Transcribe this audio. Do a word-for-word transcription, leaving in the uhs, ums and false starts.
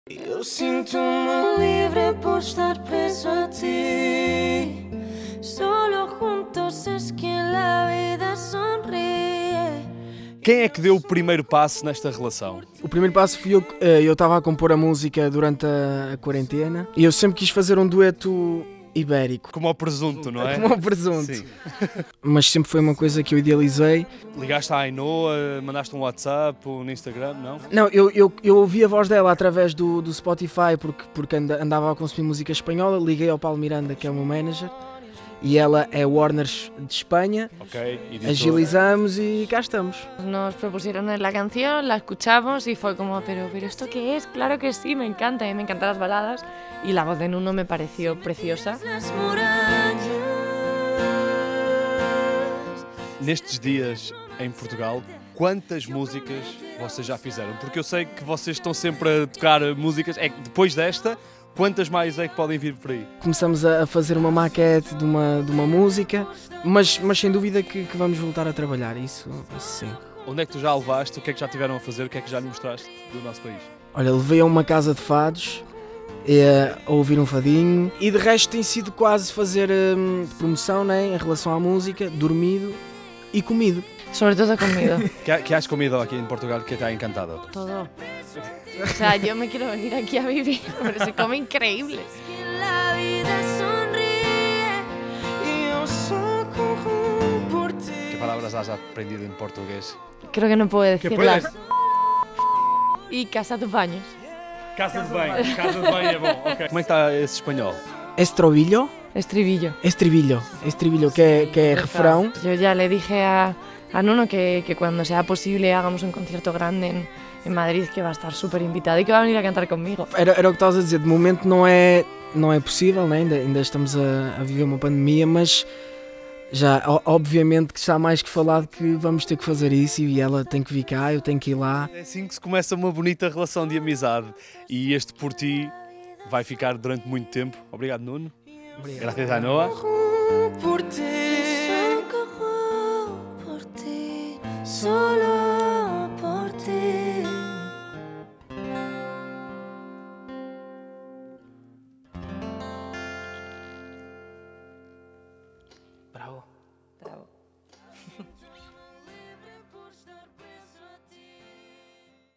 Eu sinto-me livre por estar preso a ti. Solo juntos es que la vida sonríe. Quem é que deu o primeiro passo nesta relação? O primeiro passo fui eu. Eu estava a compor a música durante a quarentena e eu sempre quis fazer um dueto ibérico. Como ao presunto, não é? Como ao presunto. Sim. Mas sempre foi uma coisa que eu idealizei. Ligaste à Ainhoa, mandaste um WhatsApp, um Instagram, não? Não, eu, eu, eu ouvi a voz dela através do, do Spotify porque, porque andava a consumir música espanhola. Liguei ao Paulo Miranda, que é o meu manager, e ela é Warner de Espanha. Ok, editor. Agilizamos y cá estamos. Nos propusieron la canción, la escuchamos y fue como, pero, pero ¿esto qué es? Claro que sí, me encanta, me encantan las baladas y la voz de Nuno me pareció preciosa. Nestes dias em Portugal, quantas músicas vocês já fizeram? Porque eu sei que vocês estão sempre a tocar músicas, é que depois desta, quantas mais é que podem vir por aí? Começamos a fazer uma maquete de uma, de uma música, mas, mas sem dúvida que, que vamos voltar a trabalhar, isso, isso sim. Onde é que tu já levaste? O que é que já tiveram a fazer? O que é que já lhe mostraste do nosso país? Olha, levei a uma casa de fados, é, a ouvir um fadinho, e de resto tem sido quase fazer hum, promoção, né, em relação à música, dormido e comido. Sobre todo comida. ¿Qué, ¿Qué has comido aquí en Portugal que te ha encantado? Todo. O sea, yo me quiero venir aquí a vivir, pero se come increíble. ¿Qué palabras has aprendido en portugués? Creo que no puedo decirlas. puedes? Y casa dos baños. Casa de banho, casa de banho é bom. Okay. Como é que está esse espanhol? Estrobillo. Estribillo. Estribillo, estribillo, que, que es refrán. Yo ya le dije a, a Nuno que, que cuando sea posible hagamos un concierto grande en, en Madrid, que va a estar súper invitado y que va a venir a cantar conmigo. Era, era o que estavas a dizer, de momento não é, não é possível, né? ainda, ainda estamos a, a viver uma pandemia, mas já obviamente que está mais que falado que vamos ter que fazer isso e ela tem que vir cá, eu tenho que ir lá. É assim que se começa uma bonita relação de amizade e este por ti vai ficar durante muito tempo. Obrigado, Nuno. Obrigado. Gracias a Noah.